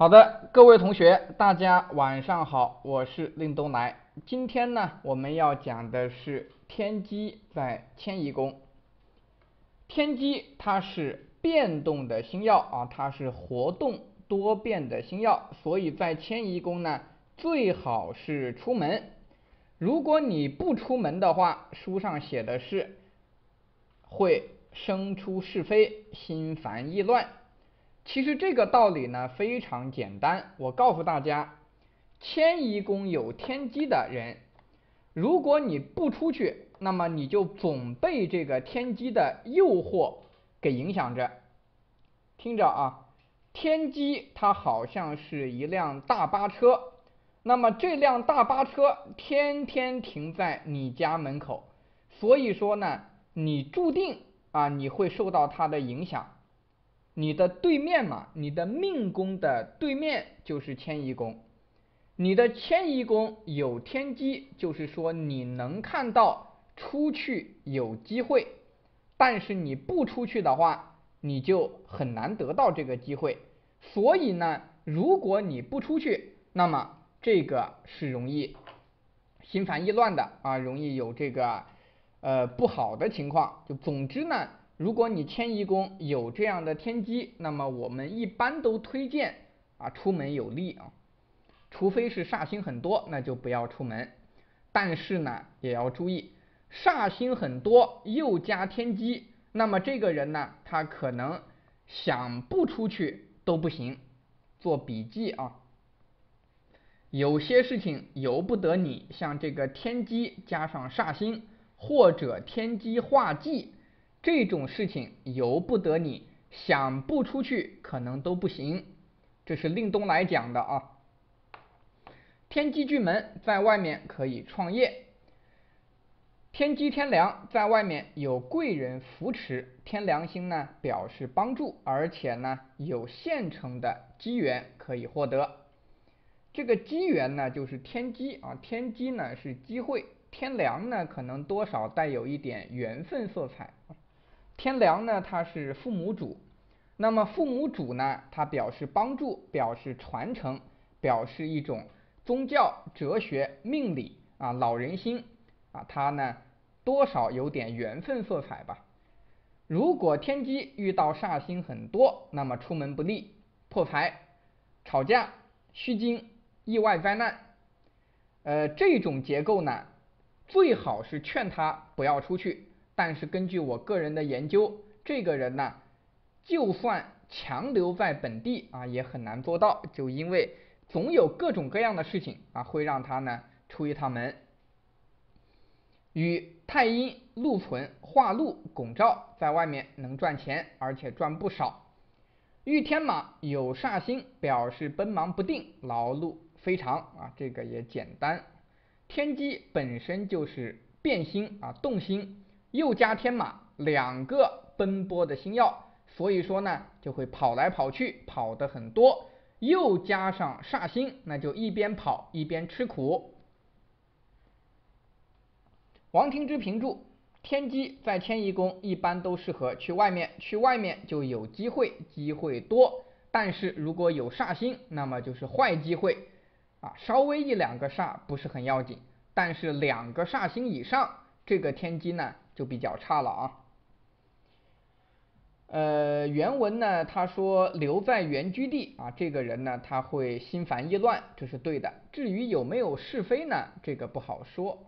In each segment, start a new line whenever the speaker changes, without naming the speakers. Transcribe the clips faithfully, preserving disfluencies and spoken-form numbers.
好的，各位同学，大家晚上好，我是令东来。今天呢，我们要讲的是天机在迁移宫。天机它是变动的星曜啊，它是活动多变的星曜，所以在迁移宫呢，最好是出门。如果你不出门的话，书上写的是会生出是非，心烦意乱。其实这个道理呢非常简单，我告诉大家，迁移宫有天机的人，如果你不出去，那么你就总被这个天机的诱惑给影响着。听着啊，天机它好像是一辆大巴车，那么这辆大巴车天天停在你家门口，所以说呢，你注定啊你会受到它的影响。你的对面嘛，你的命宫的对面就是迁移宫，你的迁移宫有天机，就是说你能看到出去有机会，但是你不出去的话，你就很难得到这个机会。所以呢，如果你不出去，那么这个是容易心烦意乱的啊，容易有这个呃不好的情况。就总之呢，如果你迁移宫有这样的天机，那么我们一般都推荐啊出门有利啊，除非是煞星很多，那就不要出门。但是呢，也要注意，煞星很多又加天机，那么这个人呢，他可能想不出去都不行。做笔记啊，有些事情由不得你，像这个天机加上煞星，或者天机化忌，这种事情由不得你，想不出去可能都不行。这是令东来讲的啊。天机巨门在外面可以创业，天机天梁在外面有贵人扶持，天梁星呢表示帮助，而且呢有现成的机缘可以获得。这个机缘呢就是天机啊，天机呢是机会，天梁呢可能多少带有一点缘分色彩。天梁呢它是父母主，那么父母主呢它表示帮助，表示传承，表示一种宗教、哲学、命理啊，老人星啊，它呢多少有点缘分色彩吧。如果天机遇到煞星很多，那么出门不利，破财、吵架、虚惊、意外灾难。呃，这种结构呢，最好是劝他不要出去。但是根据我个人的研究，这个人呢，就算强留在本地啊，也很难做到，就因为总有各种各样的事情啊，会让他呢出一趟门。与太阴、禄存、化禄、拱照在外面能赚钱，而且赚不少。遇天马有煞星，表示奔忙不定，劳碌非常啊，这个也简单。天机本身就是变星啊，动星，又加天马，两个奔波的星曜，所以说呢，就会跑来跑去，跑得很多。又加上煞星，那就一边跑一边吃苦。王庭之评注：天机在迁移宫一般都适合去外面，去外面就有机会，机会多。但是如果有煞星，那么就是坏机会啊，稍微一两个煞不是很要紧，但是两个煞星以上，这个天机呢就比较差了啊。呃，原文呢，他说留在原居地啊，这个人呢他会心烦意乱，这是对的。至于有没有是非呢，这个不好说。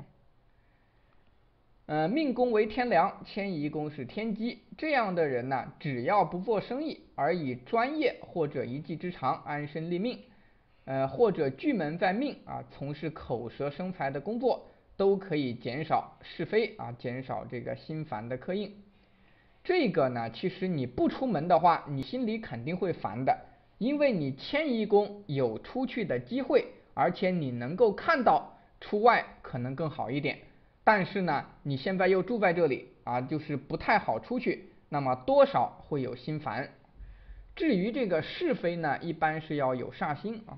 呃，命宫为天梁，迁移宫是天机，这样的人呢，只要不做生意，而以专业或者一技之长安身立命，呃，或者巨门在命啊，从事口舌生财的工作，都可以减少是非啊，减少这个心烦的刻印。这个呢，其实你不出门的话，你心里肯定会烦的，因为你迁移宫有出去的机会，而且你能够看到出外可能更好一点。但是呢，你现在又住在这里啊，就是不太好出去，那么多少会有心烦。至于这个是非呢，一般是要有煞星啊。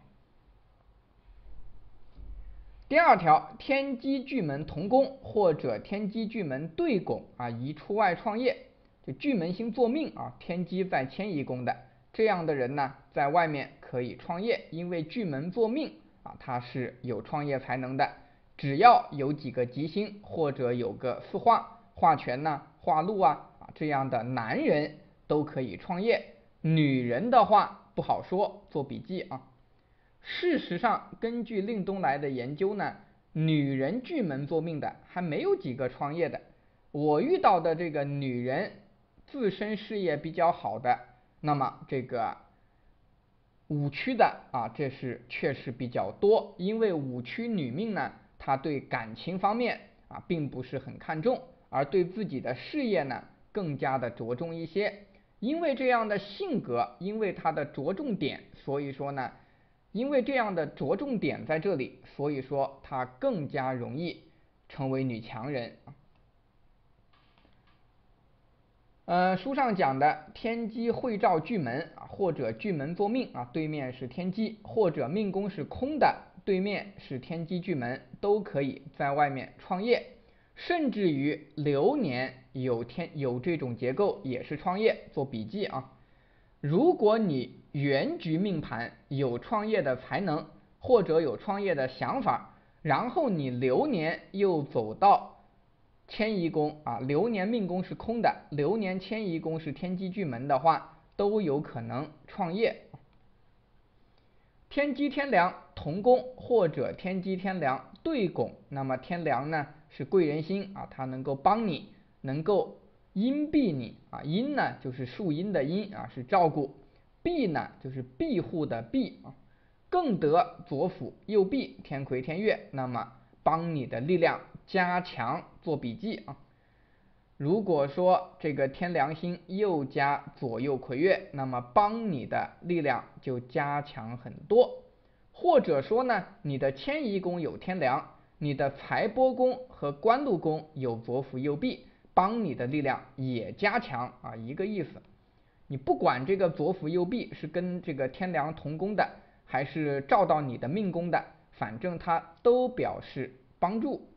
第二条，天机巨门同宫或者天机巨门对拱啊，宜出外创业。就巨门星坐命啊，天机在迁移宫的这样的人呢，在外面可以创业，因为巨门坐命啊，他是有创业才能的。只要有几个吉星或者有个四化、化权呐、化禄啊啊这样的男人都可以创业。女人的话不好说，做笔记啊。事实上，根据令东来的研究呢，女人巨门坐命的还没有几个创业的。我遇到的这个女人自身事业比较好的，那么这个武曲的啊，这是确实比较多。因为武曲女命呢，她对感情方面啊并不是很看重，而对自己的事业呢更加的着重一些。因为这样的性格，因为她的着重点，所以说呢，因为这样的着重点在这里，所以说她更加容易成为女强人。呃，书上讲的天机会照巨门啊，或者巨门坐命啊，对面是天机，或者命宫是空的，对面是天机巨门，都可以在外面创业，甚至于流年有天有这种结构也是创业。做笔记啊，如果你原局命盘有创业的才能，或者有创业的想法，然后你流年又走到迁移宫啊，流年命宫是空的，流年迁移宫是天机巨门的话，都有可能创业。天机天梁同宫或者天机天梁对拱，那么天梁呢是贵人星啊，它能够帮你，能够荫庇你啊，荫呢就是树荫的荫啊，是照顾；庇呢就是庇护的庇啊，更得左辅右弼，天魁天月，那么帮你的力量加强。做笔记啊。如果说这个天梁星又加左右魁月，那么帮你的力量就加强很多。或者说呢，你的迁移宫有天梁，你的财帛宫和官禄宫有左辅右弼，帮你的力量也加强啊，一个意思。你不管这个左辅右弼是跟这个天梁同宫的，还是照到你的命宫的，反正它都表示帮助。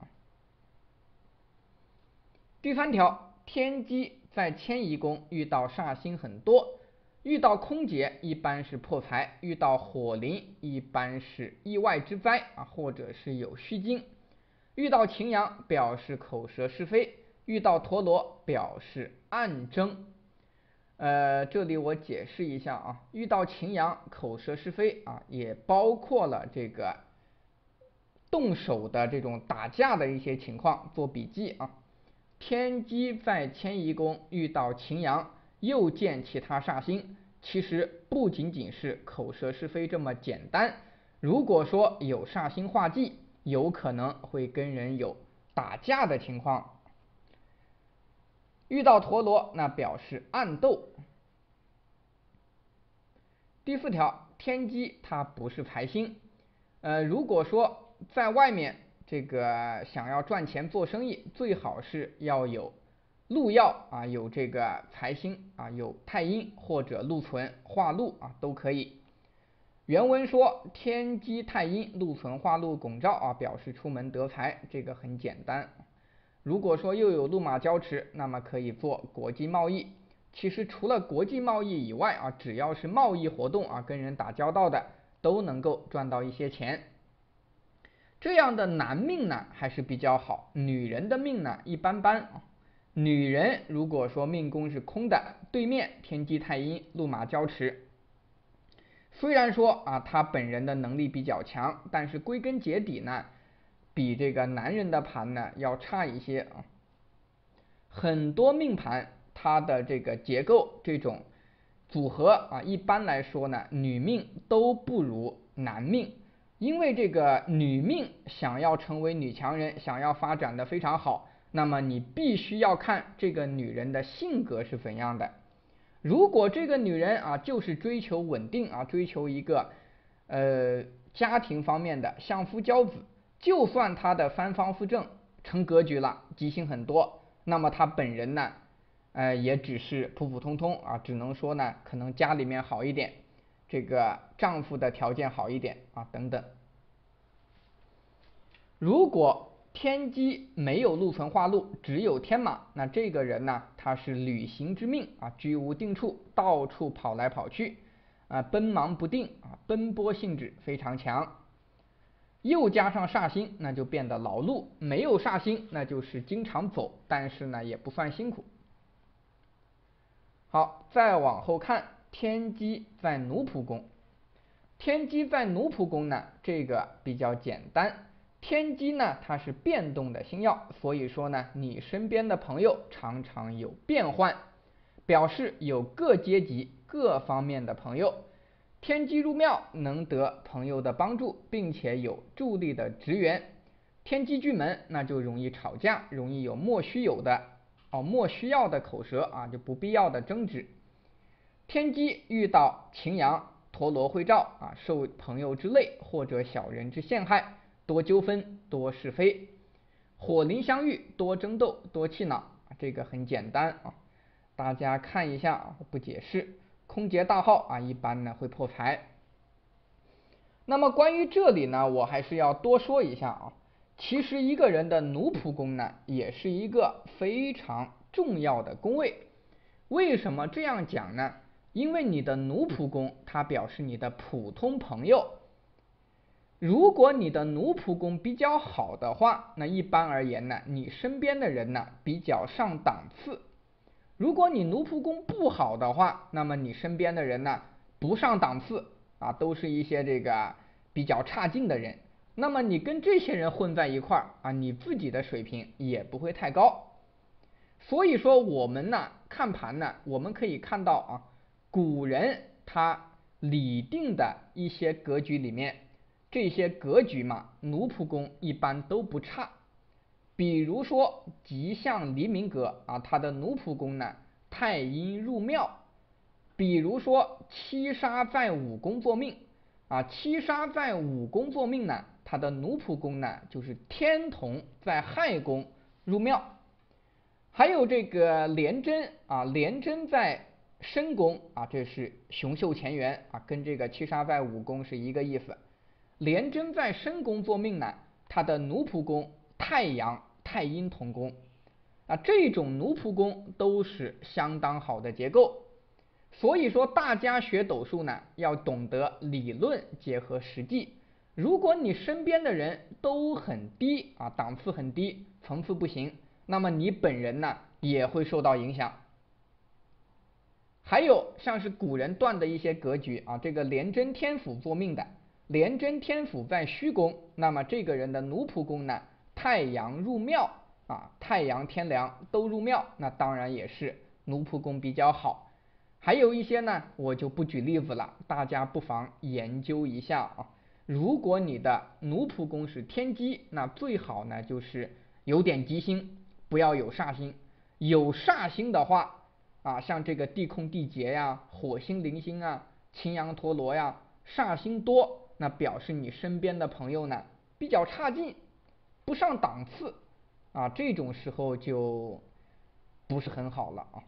第三条，天机在迁移宫遇到煞星很多，遇到空劫一般是破财，遇到火临一般是意外之灾啊，或者是有虚惊。遇到擎羊表示口舌是非，遇到陀罗表示暗争。呃，这里我解释一下啊，遇到擎羊口舌是非啊，也包括了这个动手的这种打架的一些情况，做笔记啊。天机在迁移宫遇到擎羊，又见其他煞星，其实不仅仅是口舌是非这么简单。如果说有煞星化忌，有可能会跟人有打架的情况。遇到陀罗，那表示暗斗。第四条，天机它不是财星，呃，如果说在外面这个想要赚钱做生意，最好是要有禄曜啊，有这个财星啊，有太阴或者禄存化禄啊都可以。原文说天机太阴禄存化禄拱照啊，表示出门得财，这个很简单。如果说又有禄马交持，那么可以做国际贸易。其实除了国际贸易以外啊，只要是贸易活动啊，跟人打交道的，都能够赚到一些钱。这样的男命呢还是比较好，女人的命呢一般般。女人如果说命宫是空的，对面天机太阴禄马交持，虽然说啊她本人的能力比较强，但是归根结底呢，比这个男人的盘呢要差一些啊。很多命盘它的这个结构这种组合啊，一般来说呢，女命都不如男命。因为这个女命想要成为女强人，想要发展的非常好，那么你必须要看这个女人的性格是怎样的。如果这个女人啊就是追求稳定啊，追求一个呃家庭方面的相夫教子，就算她的三方四正成格局了，吉星很多，那么她本人呢呃也只是普普通通啊，只能说呢可能家里面好一点，这个丈夫的条件好一点啊等等。如果天机没有禄存化禄，只有天马，那这个人呢他是旅行之命啊，居无定处，到处跑来跑去啊，奔忙不定啊， 奔波性质非常强。又加上煞星，那就变得劳碌；没有煞星，那就是经常走，但是呢也不算辛苦。好，再往后看，天机在奴仆宫。天机在奴仆宫呢，这个比较简单。天机呢，它是变动的星曜，所以说呢，你身边的朋友常常有变换，表示有各阶级、各方面的朋友。天机入庙能得朋友的帮助，并且有助力的职员。天机巨门，那就容易吵架，容易有莫须有的哦莫需要的口舌啊，就不必要的争执。天机遇到擎羊、陀罗会照啊，受朋友之累或者小人之陷害，多纠纷，多是非。火灵相遇，多争斗，多气恼，这个很简单啊，大家看一下啊，不解释。空劫大号啊，一般呢会破财。那么关于这里呢，我还是要多说一下啊。其实一个人的奴仆宫呢，也是一个非常重要的宫位。为什么这样讲呢？因为你的奴仆宫，它表示你的普通朋友。如果你的奴仆宫比较好的话，那一般而言呢，你身边的人呢比较上档次。如果你奴仆宫不好的话，那么你身边的人呢不上档次啊，都是一些这个比较差劲的人。那么你跟这些人混在一块儿啊，你自己的水平也不会太高。所以说我们呢看盘呢，我们可以看到啊，古人他拟定的一些格局里面，这些格局嘛，奴仆宫一般都不差。比如说吉祥黎明阁啊，它的奴仆宫呢太阴入庙。比如说七杀在五宫坐命啊，七杀在五宫坐命呢，它的奴仆宫呢就是天同在亥宫入庙。还有这个廉贞啊，廉贞在申宫啊，这是雄秀前缘啊，跟这个七杀在五宫是一个意思。廉贞在申宫坐命呢，它的奴仆宫太阳太阴同宫啊，这种奴仆宫都是相当好的结构。所以说大家学斗数呢，要懂得理论结合实际。如果你身边的人都很低啊，档次很低，层次不行，那么你本人呢也会受到影响。还有像是古人断的一些格局啊，这个廉贞天府坐命的，廉贞天府在虚宫，那么这个人的奴仆宫呢，太阳入庙啊，太阳天梁都入庙，那当然也是奴仆宫比较好。还有一些呢，我就不举例子了，大家不妨研究一下啊。如果你的奴仆宫是天机，那最好呢就是有点吉星，不要有煞星。有煞星的话啊，像这个地空地劫呀、火星灵星啊、擎羊陀罗呀，煞星多，那表示你身边的朋友呢比较差劲，不上档次啊，这种时候就不是很好了啊。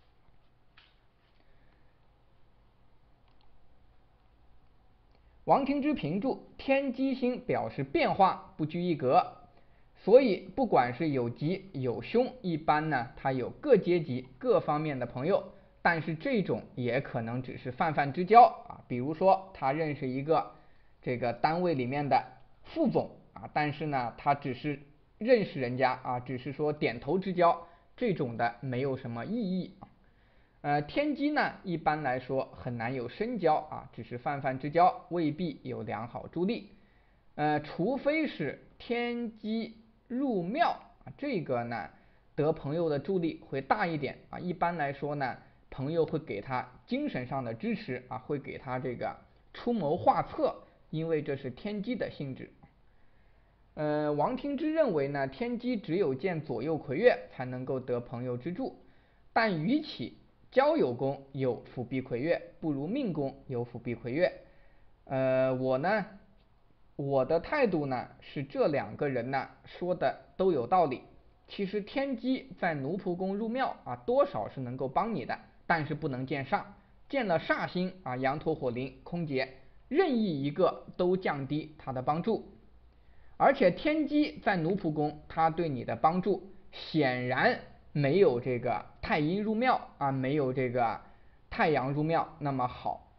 王庭之评注：天机星表示变化，不拘一格，所以不管是有吉有凶，一般呢他有各阶级各方面的朋友，但是这种也可能只是泛泛之交啊。比如说他认识一个这个单位里面的副总啊，但是呢他只是认识人家啊，只是说点头之交，这种的没有什么意义。呃，天机呢，一般来说很难有深交啊，只是泛泛之交，未必有良好助力。呃，除非是天机入庙啊，这个呢得朋友的助力会大一点啊。一般来说呢，朋友会给他精神上的支持啊，会给他这个出谋划策，因为这是天机的性质。呃，王庭之认为呢，天机只有见左右魁月才能够得朋友之助，但与其交友宫有辅弼魁月，不如命宫有辅弼魁月。呃，我呢，我的态度呢是这两个人呢说的都有道理。其实天机在奴仆宫入庙啊，多少是能够帮你的，但是不能见煞，见了煞星啊，羊驼、火灵、空劫，任意一个都降低他的帮助。而且天机在奴仆宫，它对你的帮助显然没有这个太阴入庙啊，没有这个太阳入庙那么好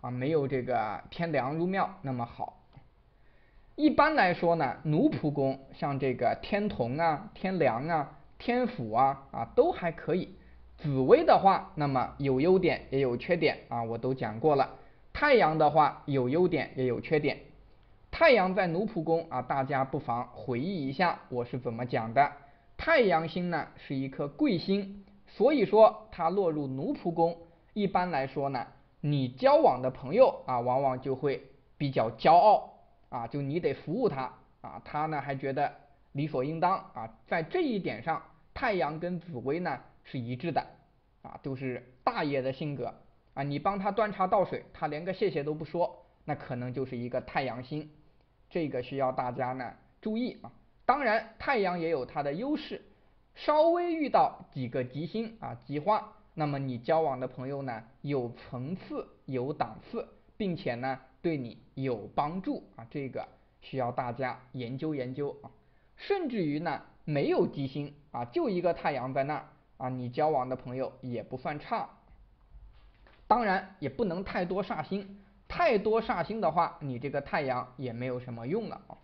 啊，没有这个天梁入庙那么好。一般来说呢，奴仆宫像这个天同啊、天梁啊、天府啊啊都还可以。紫微的话，那么有优点也有缺点啊，我都讲过了。太阳的话有优点也有缺点。太阳在奴仆宫啊，大家不妨回忆一下我是怎么讲的。太阳星呢是一颗贵星，所以说它落入奴仆宫，一般来说呢，你交往的朋友啊，往往就会比较骄傲啊，就你得服务他啊，他呢还觉得理所应当啊，在这一点上，太阳跟紫微呢是一致的啊，都是大爷的性格啊，你帮他端茶倒水，他连个谢谢都不说，那可能就是一个太阳星，这个需要大家呢注意啊。当然，太阳也有它的优势，稍微遇到几个吉星啊吉化，那么你交往的朋友呢有层次有档次，并且呢对你有帮助啊，这个需要大家研究研究啊。甚至于呢没有吉星啊，就一个太阳在那儿啊，你交往的朋友也不算差。当然也不能太多煞星，太多煞星的话，你这个太阳也没有什么用了啊。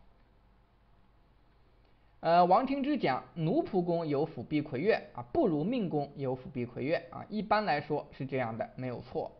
呃，王庭之讲，奴仆宫有辅弼魁月啊，不如命宫有辅弼魁月啊，一般来说是这样的，没有错。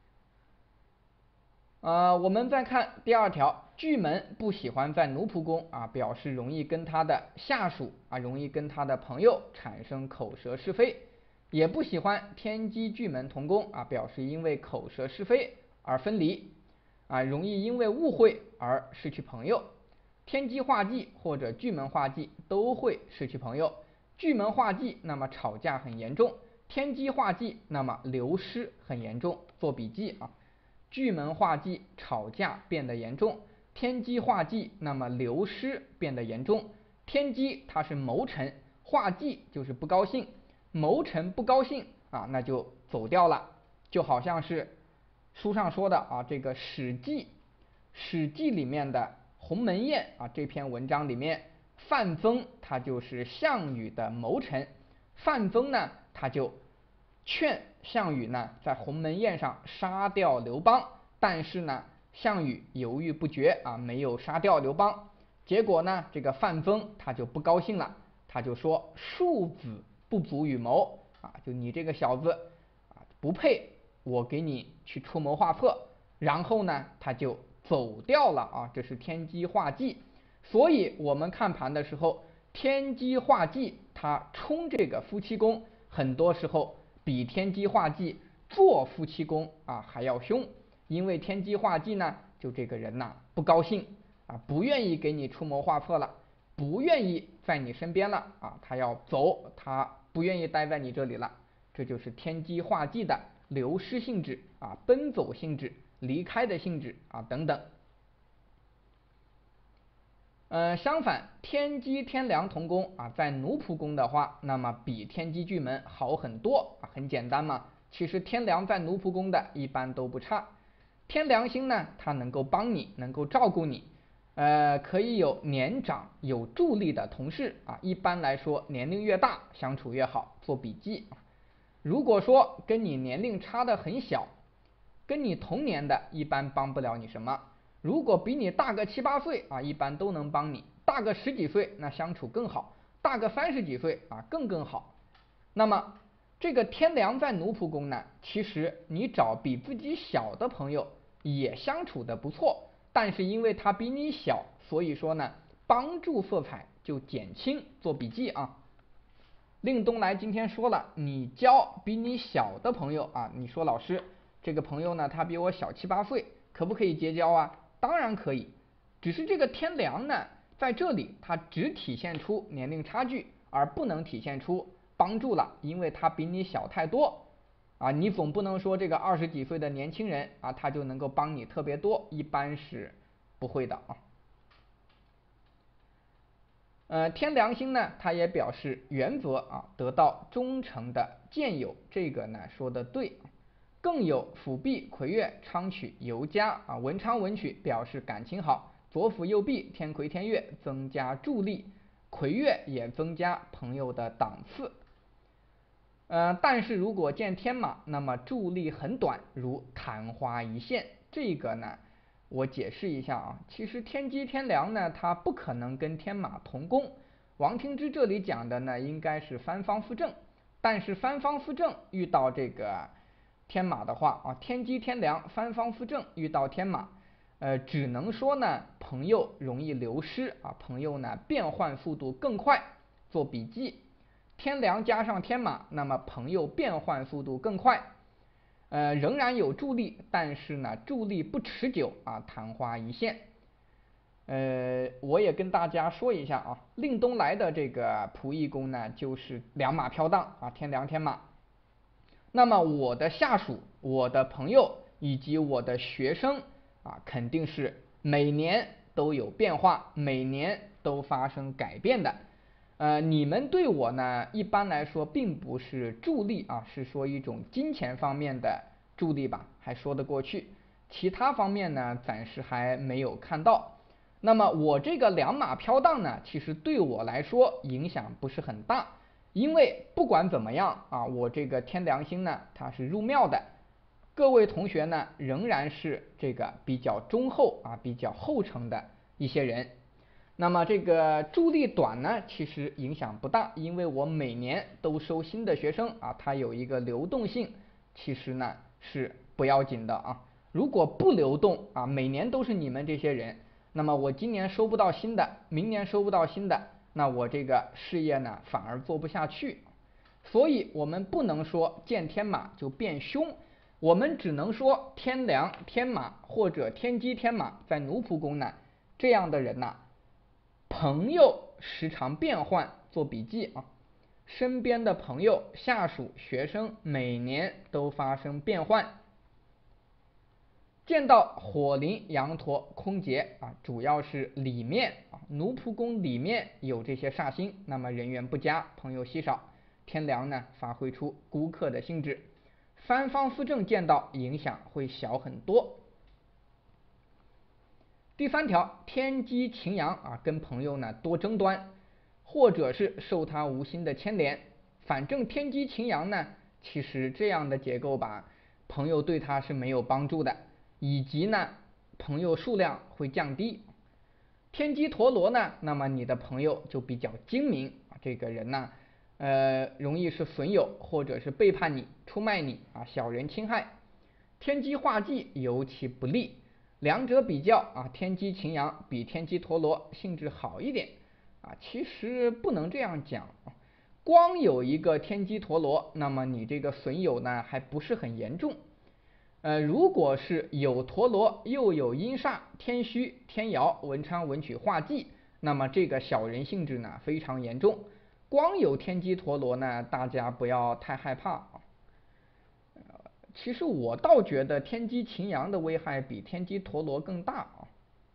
呃，我们再看第二条，巨门不喜欢在奴仆宫啊，表示容易跟他的下属啊，容易跟他的朋友产生口舌是非，也不喜欢天机巨门同宫啊，表示因为口舌是非而分离啊，容易因为误会而失去朋友。天机化忌或者巨门化忌都会失去朋友，巨门化忌那么吵架很严重，天机化忌那么流失很严重，做笔记啊。巨门化忌吵架变得严重，天机化忌那么流失变得严重。天机它是谋臣，化忌就是不高兴，谋臣不高兴啊，那就走掉了，就好像是书上说的啊，这个《史记》《史记》里面的鸿门宴啊，这篇文章里面，范增他就是项羽的谋臣，范增呢他就劝项羽呢在鸿门宴上杀掉刘邦，但是呢项羽犹豫不决啊，没有杀掉刘邦。结果呢这个范增他就不高兴了，他就说庶子不足与谋啊，就你这个小子啊不配我给你去出谋划策。然后呢他就走掉了啊，这是天机化忌。所以我们看盘的时候，天机化忌它冲这个夫妻宫，很多时候比天机化忌做夫妻宫啊还要凶，因为天机化忌呢，就这个人呐、啊、不高兴啊，不愿意给你出谋划策了，不愿意在你身边了啊，他要走，他不愿意待在你这里了，这就是天机化忌的流失性质啊，奔走性质，离开的性质啊等等。呃，相反，天机天梁同宫啊，在奴仆宫的话，那么比天机巨门好很多啊，很简单嘛。其实天梁在奴仆宫的一般都不差。天梁星呢，它能够帮你，能够照顾你，呃，可以有年长有助力的同事啊。一般来说，年龄越大，相处越好，做笔记。如果说跟你年龄差的很小，跟你同年的，一般帮不了你什么。如果比你大个七八岁啊，一般都能帮你；大个十几岁，那相处更好；大个三十几岁啊，更更好。那么这个天梁在奴仆宫呢，其实你找比自己小的朋友也相处的不错，但是因为他比你小，所以说呢，帮助色彩就减轻。做笔记啊。令东来今天说了，你交比你小的朋友啊，你说老师这个朋友呢，他比我小七八岁，可不可以结交啊？当然可以，只是这个天梁呢，在这里它只体现出年龄差距，而不能体现出帮助了，因为他比你小太多啊。你总不能说这个二十几岁的年轻人啊，他就能够帮你特别多，一般是不会的啊。呃，天梁星呢，它也表示原则啊，得到忠诚的见友，这个呢说的对。更有辅弼魁月昌曲尤佳啊，文昌文曲表示感情好，左辅右弼天魁天月增加助力，魁月也增加朋友的档次。呃，但是如果见天马，那么助力很短，如昙花一现， 这个呢，我解释一下啊，其实天机天梁呢，它不可能跟天马同宫。王听之这里讲的呢，应该是三方四正，但是三方四正遇到这个天马的话啊，天机天梁三方四正遇到天马，呃，只能说呢，朋友容易流失啊，朋友呢变换速度更快。做笔记，天梁加上天马，那么朋友变换速度更快。呃，仍然有助力，但是呢，助力不持久啊，昙花一现。呃，我也跟大家说一下啊，令东来的这个仆役宫呢，就是两马飘荡啊，天梁天马。那么我的下属、我的朋友以及我的学生啊，肯定是每年都有变化，每年都发生改变的。呃，你们对我呢，一般来说并不是助力啊，是说一种金钱方面的助力吧，还说得过去。其他方面呢，暂时还没有看到。那么我这个两马飘荡呢，其实对我来说影响不是很大，因为不管怎么样啊，我这个天梁星呢，它是入庙的，各位同学呢仍然是这个比较忠厚啊，比较厚诚的一些人。那么这个助力短呢，其实影响不大，因为我每年都收新的学生啊，它有一个流动性，其实呢是不要紧的啊。如果不流动啊，每年都是你们这些人，那么我今年收不到新的，明年收不到新的，那我这个事业呢反而做不下去。所以我们不能说见天马就变凶，我们只能说天梁天马或者天机天马在奴仆宫呢，这样的人呢、啊，朋友时常变换，做笔记啊，身边的朋友、下属、学生每年都发生变换。见到火灵、羊驼、空劫啊，主要是里面啊，奴仆宫里面有这些煞星，那么人缘不佳，朋友稀少。天梁呢，发挥出孤客的性质。三方四正见到，影响会小很多。第三条，天机擎羊啊，跟朋友呢多争端，或者是受他无心的牵连。反正天机擎羊呢，其实这样的结构吧，朋友对他是没有帮助的。以及呢，朋友数量会降低。天机陀罗呢，那么你的朋友就比较精明，这个人呢，呃，容易是损友或者是背叛你、出卖你啊，小人侵害。天机化忌尤其不利，两者比较啊，天机擎羊比天机陀罗性质好一点啊，其实不能这样讲，光有一个天机陀罗，那么你这个损友呢还不是很严重。呃，如果是有陀罗又有阴煞、天虚、天姚、文昌、文曲、化忌，那么这个小人性质呢非常严重。光有天机陀罗呢，大家不要太害怕啊。其实我倒觉得天机擎羊的危害比天机陀罗更大啊，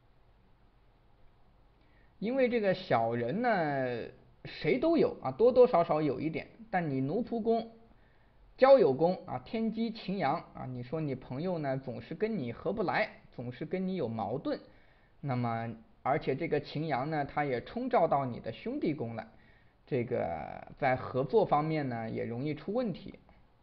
因为这个小人呢谁都有啊，多多少少有一点，但你奴仆宫、交友宫啊，天机擎羊啊，你说你朋友呢总是跟你合不来，总是跟你有矛盾，那么而且这个擎羊呢，它也冲照到你的兄弟宫了，这个在合作方面呢也容易出问题。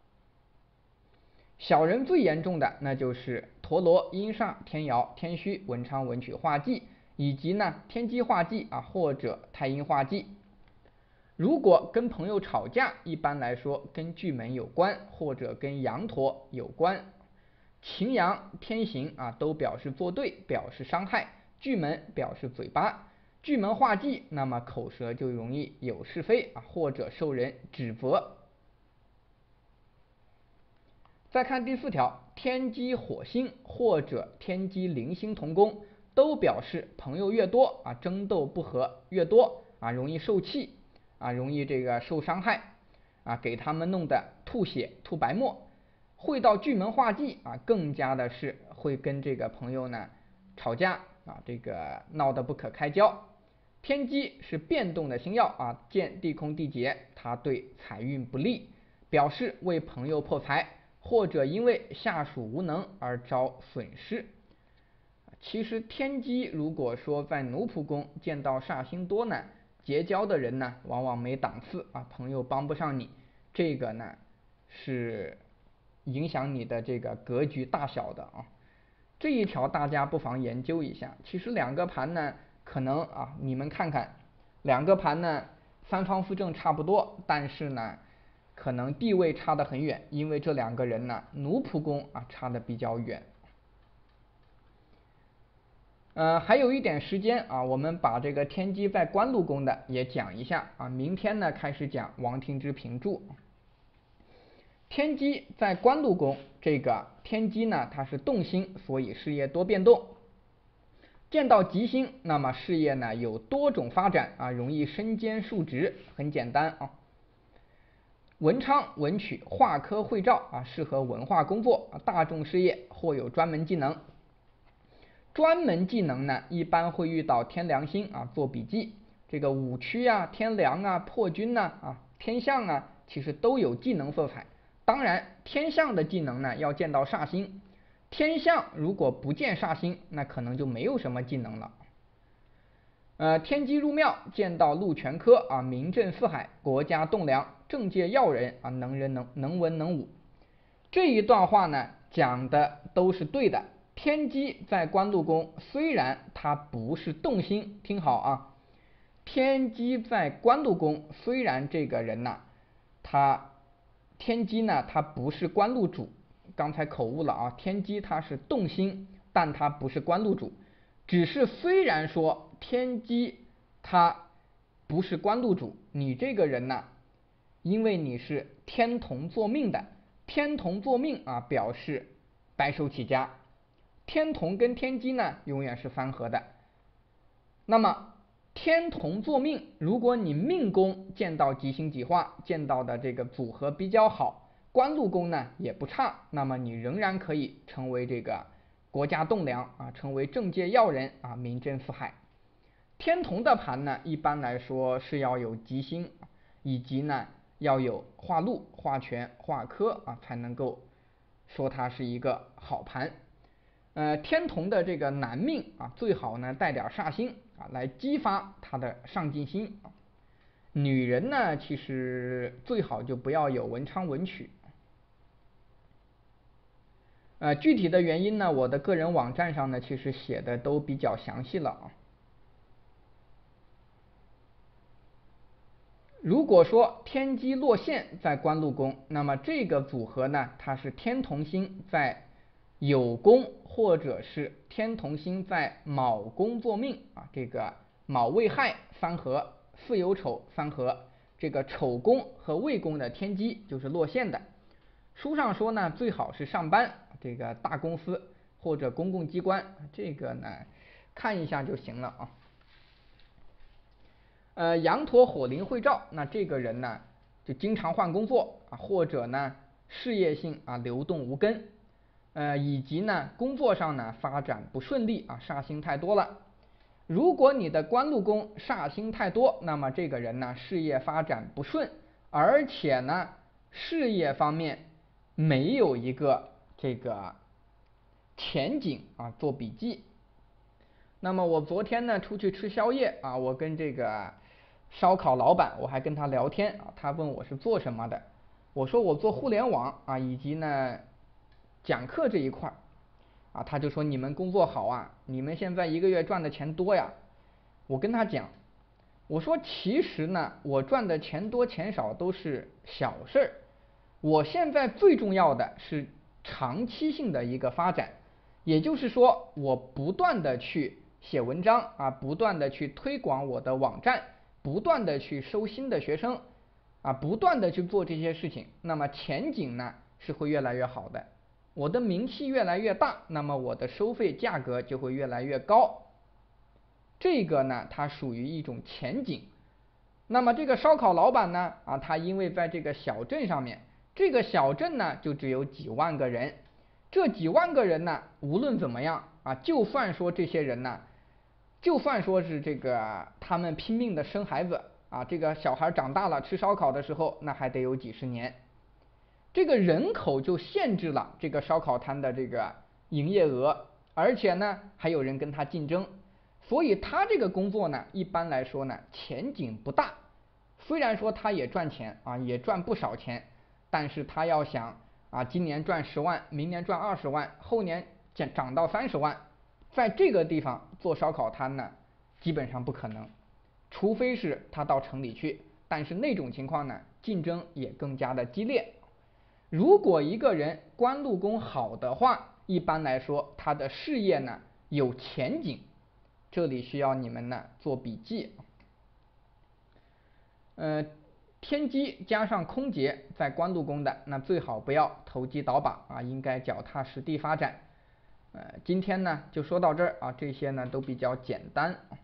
小人最严重的那就是陀罗、阴煞、天姚、天虚、文昌、文曲、化忌，以及呢天机化忌啊，或者太阴化忌。如果跟朋友吵架，一般来说跟巨门有关，或者跟羊驼有关。擎羊、天刑啊，都表示作对，表示伤害；巨门表示嘴巴，巨门化忌，那么口舌就容易有是非啊，或者受人指责。再看第四条，天机火星或者天机灵星同宫，都表示朋友越多啊，争斗不和越多啊，容易受气。啊，容易这个受伤害啊，给他们弄得吐血、吐白沫。会到巨门化忌啊，更加的是会跟这个朋友呢吵架啊，这个闹得不可开交。天机是变动的星耀啊，见地空地劫，它对财运不利，表示为朋友破财，或者因为下属无能而遭损失。其实天机如果说在奴仆宫见到煞星多呢，结交的人呢，往往没档次啊，朋友帮不上你，这个呢是影响你的这个格局大小的啊。 这一条大家不妨研究一下。其实两个盘呢，可能啊，你们看看，两个盘呢，三方四正差不多，但是呢，可能地位差得很远，因为这两个人呢，奴仆宫啊差得比较远。呃，还有一点时间啊，我们把这个天机在官禄宫的也讲一下啊。明天呢开始讲王庭之评注。天机在官禄宫，这个天机呢它是动星，所以事业多变动。见到吉星，那么事业呢有多种发展啊，容易身兼数职，很简单啊。文昌、文曲、化科、会照啊，适合文化工作啊，大众事业或有专门技能。专门技能呢，一般会遇到天梁星啊，做笔记。这个武曲啊、天梁啊、破军呐 啊, 啊、天象啊，其实都有技能色彩。当然，天象的技能呢，要见到煞星。天象如果不见煞星，那可能就没有什么技能了。呃，天机入庙，见到禄全科啊，名震四海，国家栋梁，政界要人啊，能人能能文能武。这一段话呢，讲的都是对的。天机在官禄宫，虽然它不是动星，听好啊，天机在官禄宫，虽然这个人呐、啊，他天机呢，它不是官禄主，刚才口误了啊，天机它是动星，但它不是官禄主，只是虽然说天机它不是官禄主，你这个人呢，因为你是天同坐命的，天同坐命啊，表示白手起家。天同跟天机呢，永远是三合的。那么天同坐命，如果你命宫见到吉星吉化，见到的这个组合比较好，官禄宫呢也不差，那么你仍然可以成为这个国家栋梁啊，成为政界要人啊，名震四海。天同的盘呢，一般来说是要有吉星，以及呢要有化禄、化权、化科啊，才能够说它是一个好盘。呃，天同的这个男命啊，最好呢带点煞星啊，来激发他的上进心。女人呢，其实最好就不要有文昌文曲。呃，具体的原因呢，我的个人网站上呢，其实写的都比较详细了啊。如果说天机落陷在官禄宫，那么这个组合呢，它是天同星在酉宫，或者是天同星在卯宫坐命啊，这个卯未亥三合，巳酉丑三合，这个丑宫和未宫的天机就是落陷的。书上说呢，最好是上班，这个大公司或者公共机关，这个呢看一下就行了啊。呃，羊驼火灵会照，那这个人呢，就经常换工作啊，或者呢事业性啊流动无根，呃，以及呢工作上呢发展不顺利啊，煞星太多了。如果你的官禄宫煞星太多，那么这个人呢事业发展不顺，而且呢事业方面没有一个这个前景啊，做笔记。那么我昨天呢出去吃宵夜啊，我跟这个烧烤老板我还跟他聊天啊，他问我是做什么的，我说我做互联网啊，以及呢讲课这一块啊，他就说你们工作好啊，你们现在一个月赚的钱多呀。我跟他讲，我说其实呢，我赚的钱多钱少都是小事儿，我现在最重要的是长期性的一个发展，也就是说我不断的去写文章啊，不断的去推广我的网站，不断的去收新的学生啊，不断的去做这些事情，那么前景呢是会越来越好的，我的名气越来越大，那么我的收费价格就会越来越高，这个呢它属于一种前景。那么这个烧烤老板呢啊，他因为在这个小镇上面，这个小镇呢就只有几万个人，这几万个人呢，无论怎么样啊，就算说这些人呢，就算说是这个他们拼命的生孩子啊，这个小孩长大了吃烧烤的时候，那还得有几十年，这个人口就限制了这个烧烤摊的这个营业额，而且呢还有人跟他竞争，所以他这个工作呢，一般来说呢前景不大。虽然说他也赚钱啊，也赚不少钱，但是他要想啊，今年赚十万，明年赚二十万，后年涨涨到三十万，在这个地方做烧烤摊呢，基本上不可能，除非是他到城里去，但是那种情况呢，竞争也更加的激烈。如果一个人官禄宫好的话，一般来说他的事业呢有前景，这里需要你们呢做笔记。呃，天机加上空劫在官禄宫的，那最好不要投机倒把啊，应该脚踏实地发展。呃，今天呢就说到这儿啊，这些呢都比较简单。